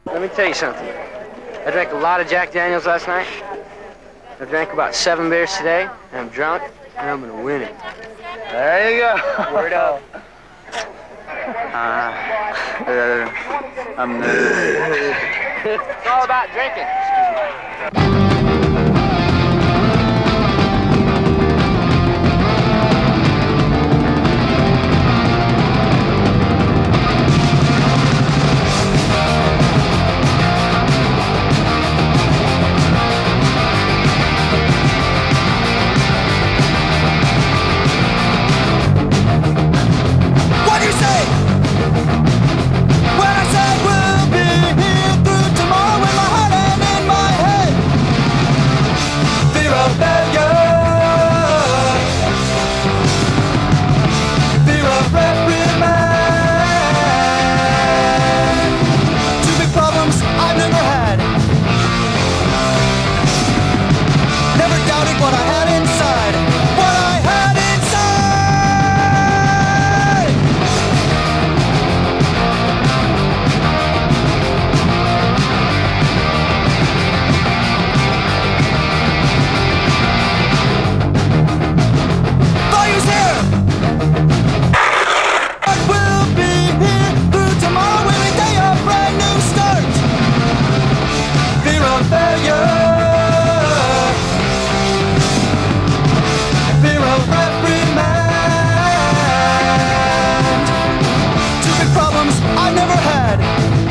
Let me tell you something. I drank a lot of Jack Daniels last night. I drank about 7 beers today, and I'm drunk, and I'm gonna win it. There you go. Word up. It's all about drinking. What I had inside, what I had inside. Fire's here! I will be here through tomorrow, every day a brand new start. Fear of failure. Problems I never had.